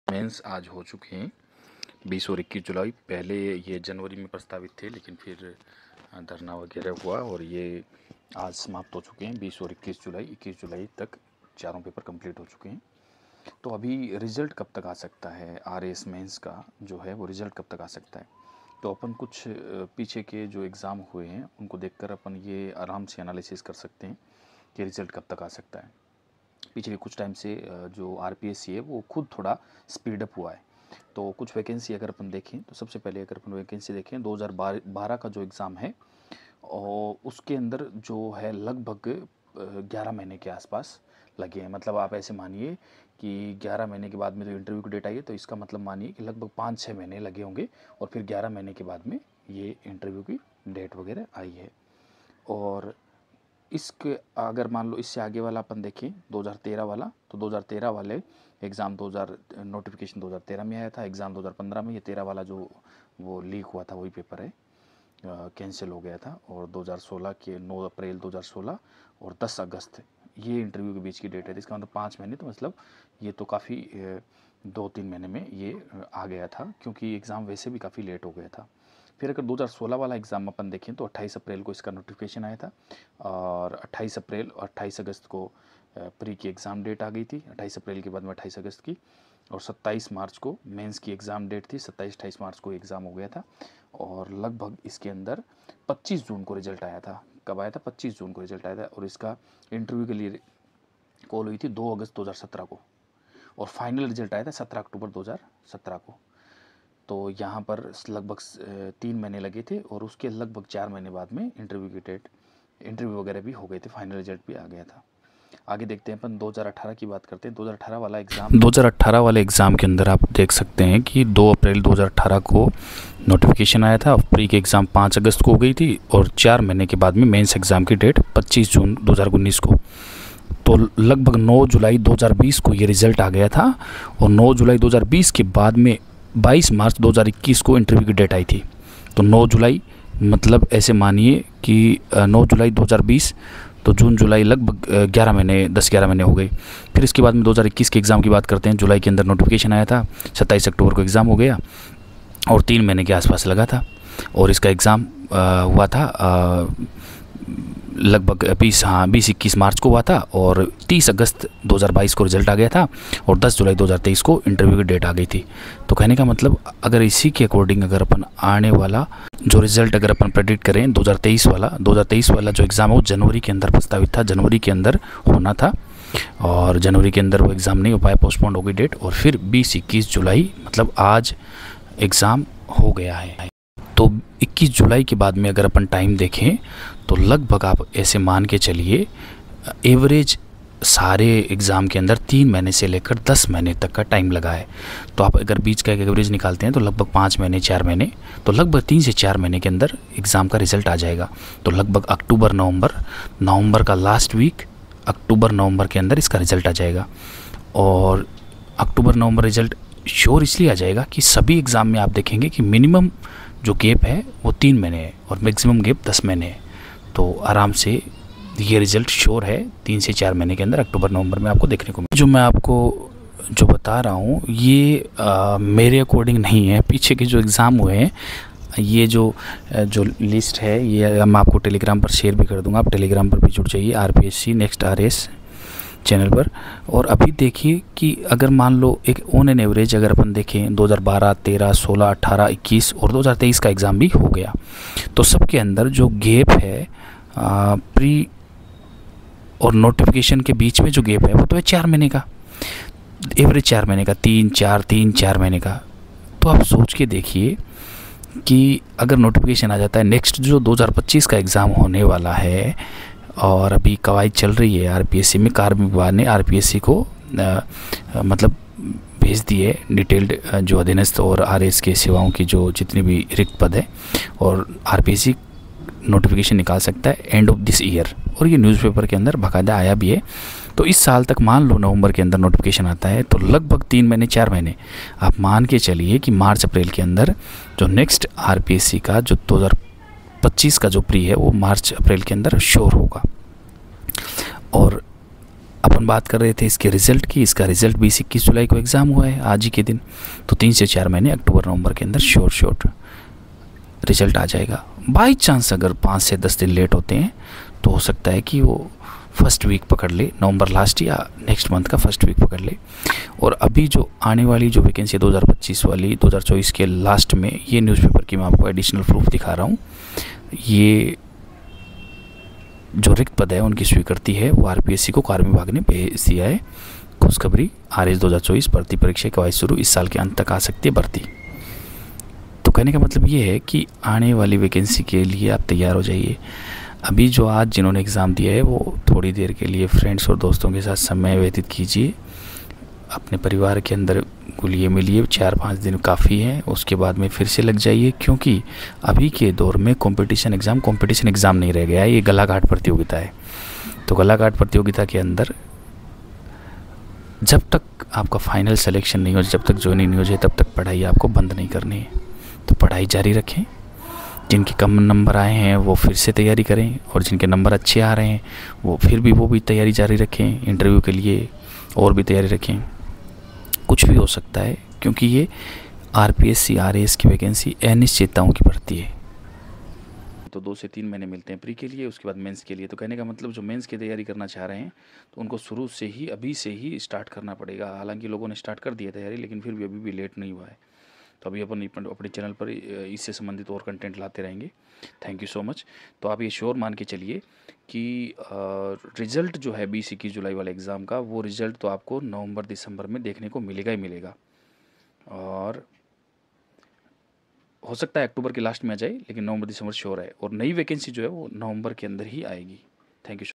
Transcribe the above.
Mains आज हो चुके हैं 20 और 21 जुलाई। पहले ये जनवरी में प्रस्तावित थे, लेकिन फिर धरना वगैरह हुआ और ये आज समाप्त हो चुके हैं। 20 और 21 जुलाई तक चारों पेपर कंप्लीट हो चुके हैं। तो अभी रिज़ल्ट कब तक आ सकता है आरएएस मेंस का जो है वो रिज़ल्ट कब तक आ सकता है? तो अपन कुछ पीछे के जो एग्ज़ाम हुए हैं उनको देखकर अपन ये आराम से एनालिसिस कर सकते हैं कि रिज़ल्ट कब तक आ सकता है। पिछले कुछ टाइम से जो आरपीएससी है वो खुद थोड़ा स्पीड अप हुआ है। तो कुछ वैकेंसी अगर अपन देखें तो सबसे पहले अगर अपन वैकेंसी देखें 2012 का जो एग्ज़ाम है और उसके अंदर जो है लगभग 11 महीने के आसपास लगे हैं। मतलब आप ऐसे मानिए कि 11 महीने के बाद में जो इंटरव्यू की डेट आई है, तो इसका मतलब मानिए कि लगभग 5-6 महीने लगे होंगे और फिर 11 महीने के बाद में ये इंटरव्यू की डेट वगैरह आई है। और इसके अगर मान लो इससे आगे वाला अपन देखें 2013 वाला, तो 2013 वाले एग्ज़ाम नोटिफिकेशन 2013 में आया था, एग्ज़ाम 2015 में। ये 13 वाला जो वो लीक हुआ था वही पेपर है, कैंसिल हो गया था। और 2016 के 9 अप्रैल 2016 और 10 अगस्त ये इंटरव्यू के बीच की डेट है। इसका मतलब 5 महीने, तो मतलब ये तो काफ़ी 2-3 महीने में ये आ गया था, क्योंकि एग्ज़ाम वैसे भी काफ़ी लेट हो गया था। फिर अगर 2016 वाला एग्ज़ाम अपन देखें तो 28 अप्रैल को इसका नोटिफिकेशन आया था और 28 अप्रैल और 28 अगस्त को प्री की एग्ज़ाम डेट आ गई थी। 28 अप्रैल के बाद में 28 अगस्त की, और 27 मार्च को मेंस की एग्ज़ाम डेट थी। 27-28 मार्च को एग्ज़ाम हो गया था और लगभग इसके अंदर 25 जून को रिज़ल्ट आया था। कब आया था? 25 जून को रिज़ल्ट आया था। और इसका इंटरव्यू के लिए कॉल हुई थी 2 अगस्त 2017 को, और फाइनल रिज़ल्ट आया था 17 अक्टूबर 2017 को। तो यहाँ पर लगभग 3 महीने लगे थे और उसके लगभग 4 महीने बाद में इंटरव्यू वगैरह भी हो गए थे, फाइनल रिजल्ट भी आ गया था। आगे देखते हैं अपन 2018 की बात करते हैं। 2018 वाले एग्ज़ाम के अंदर आप देख सकते हैं कि 2 अप्रैल 2018 को नोटिफिकेशन आया था। प्री की एग्ज़ाम 5 अगस्त को हो गई थी और 4 महीने के बाद में मेंस एग्ज़ाम की डेट 25 जून 2019 को। तो लगभग 9 जुलाई 2020 को ये रिज़ल्ट आ गया था और 9 जुलाई 2020 के बाद में 22 मार्च 2021 को इंटरव्यू की डेट आई थी। तो 9 जुलाई मतलब ऐसे मानिए कि 9 जुलाई 2020, तो जून जुलाई लगभग 10-11 महीने हो गए। फिर इसके बाद में 2021 के एग्ज़ाम की बात करते हैं। जुलाई के अंदर नोटिफिकेशन आया था, 27 अक्टूबर को एग्ज़ाम हो गया और 3 महीने के आसपास लगा था। और इसका एग्ज़ाम हुआ था लगभग 20-21 मार्च को हुआ था और 30 अगस्त 2022 को रिज़ल्ट आ गया था और 10 जुलाई 2023 को इंटरव्यू की डेट आ गई थी। तो कहने का मतलब अगर इसी के अकॉर्डिंग अगर अपन आने वाला जो रिज़ल्ट अगर अपन प्रेडिक्ट करें 2023 वाला जो एग्ज़ाम है वो जनवरी के अंदर प्रस्तावित था, जनवरी के अंदर होना था और जनवरी के अंदर वो एग्ज़ाम नहीं हो पाया, पोस्टपोन हो गई डेट। और फिर 20-21 जुलाई मतलब आज एग्ज़ाम हो गया है। तो 21 जुलाई के बाद में अगर अपन टाइम देखें तो लगभग आप ऐसे मान के चलिए एवरेज सारे एग्ज़ाम के अंदर 3 महीने से लेकर 10 महीने तक का टाइम लगा है। तो आप अगर बीच का एक एवरेज निकालते हैं तो लगभग 5 महीने 4 महीने, तो लगभग 3 से 4 महीने के अंदर एग्ज़ाम का रिज़ल्ट आ जाएगा। तो लगभग नवंबर का लास्ट वीक, अक्टूबर नवंबर के अंदर इसका रिज़ल्ट आ जाएगा। और अक्टूबर नवंबर रिज़ल्ट श्योर इसलिए आ जाएगा कि सभी एग्ज़ाम में आप देखेंगे कि मिनिमम जो गैप है वो 3 महीने है और मैक्सिमम गैप 10 महीने है। तो आराम से ये रिज़ल्ट श्योर है 3 से 4 महीने के अंदर अक्टूबर नवंबर में आपको देखने को मिले। जो मैं आपको जो बता रहा हूँ ये मेरे अकॉर्डिंग नहीं है। पीछे के जो एग्ज़ाम हुए हैं ये जो लिस्ट है ये मैं आपको टेलीग्राम पर शेयर भी कर दूँगा। आप टेलीग्राम पर भी जुड़ जाइए आरपीएससी नेक्स्ट आरएस चैनल पर। और अभी देखिए कि अगर मान लो एक ऑन एन एवरेज अगर अपन देखें 2012, 13, 16, 18, 21 और 2023 का एग्ज़ाम भी हो गया, तो सबके अंदर जो गैप है प्री और नोटिफिकेशन के बीच में जो गैप है वो तो है 4 महीने का, एवरेज 4 महीने का, 3-4 महीने का। तो आप सोच के देखिए कि अगर नोटिफिकेशन आ जाता है नेक्स्ट जो 2025 का एग्ज़ाम होने वाला है और अभी कवायद चल रही है आरपीएससी में, कार्मिक विभाग ने आरपीएससी को मतलब भेज दिए डिटेल्ड जो अधीनस्थ और आरएस के सेवाओं की जो जितनी भी रिक्त पद है, और आरपीएससी नोटिफिकेशन निकाल सकता है एंड ऑफ दिस ईयर। और ये न्यूज़पेपर के अंदर बाकायदा आया भी है। तो इस साल तक मान लो नवंबर के अंदर नोटिफिकेशन आता है तो लगभग 3 महीने 4 महीने आप मान के चलिए कि मार्च अप्रैल के अंदर जो नेक्स्ट आरपीएससी का जो 2025 का जो प्री है वो मार्च अप्रैल के अंदर श्योर होगा। और अपन बात कर रहे थे इसके रिज़ल्ट की। इसका रिज़ल्ट 20-21 जुलाई को एग्ज़ाम हुआ है आज ही के दिन। तो 3 से 4 महीने अक्टूबर नवंबर के अंदर श्योर रिज़ल्ट आ जाएगा। बाई चांस अगर 5 से 10 दिन लेट होते हैं तो हो सकता है कि वो फर्स्ट वीक पकड़ ले, नवंबर लास्ट या नेक्स्ट मंथ का फर्स्ट वीक पकड़ ले। और अभी जो आने वाली जो वैकेंसी 2025 वाली 2024 के लास्ट में, ये न्यूज़पेपर की मैं आपको एडिशनल प्रूफ दिखा रहा हूँ। ये जो रिक्त पद है उनकी स्वीकृति है वो आरपीएससी को कार्य विभाग ने भेज दिया है। खुशखबरी, आरएस 2024 भर्ती परीक्षा की कवायद शुरू, इस साल के अंत तक आ सकती है भर्ती। तो कहने का मतलब ये है कि आने वाली वैकेंसी के लिए आप तैयार हो जाइए। अभी जो आज जिन्होंने एग्ज़ाम दिया है वो थोड़ी देर के लिए फ्रेंड्स और दोस्तों के साथ समय व्यतीत कीजिए, अपने परिवार के अंदर घुलिए मिलिए, 4-5 दिन काफ़ी है। उसके बाद में फिर से लग जाइए, क्योंकि अभी के दौर में कंपटीशन एग्ज़ाम नहीं रह गया है, ये गलाघाट प्रतियोगिता है। तो गलाघाट प्रतियोगिता के अंदर जब तक आपका फाइनल सिलेक्शन नहीं हो, जब तक ज्वाइनिंग नहीं हो जाए, तब तक पढ़ाई आपको बंद नहीं करनी है। तो पढ़ाई जारी रखें। जिनके कम नंबर आए हैं वो फिर से तैयारी करें, और जिनके नंबर अच्छे आ रहे हैं वो भी तैयारी जारी रखें। इंटरव्यू के लिए और भी तैयारी रखें। कुछ भी हो सकता है, क्योंकि ये आरपीएससी आरएएस की वैकेंसी अनिश्चितताओं की भर्ती है। तो 2 से 3 महीने मिलते हैं प्री के लिए, उसके बाद मेंस के लिए। तो कहने का मतलब जो मेंस की तैयारी करना चाह रहे हैं तो उनको शुरू से ही, अभी से ही स्टार्ट करना पड़ेगा। हालांकि लोगों ने स्टार्ट कर दी है तैयारी, लेकिन फिर भी अभी भी लेट नहीं हुआ है। तो अभी अपन अपने चैनल पर इससे संबंधित और कंटेंट लाते रहेंगे। Thank you so much. तो आप ये श्योर मान के चलिए कि रिज़ल्ट जो है 20-21 जुलाई वाले एग्ज़ाम का, वो रिज़ल्ट तो आपको नवंबर दिसंबर में देखने को मिलेगा ही मिलेगा। और हो सकता है अक्टूबर के लास्ट में आ जाए, लेकिन नवंबर दिसंबर श्योर है। और नई वैकेंसी जो है वो नवंबर के अंदर ही आएगी। Thank you.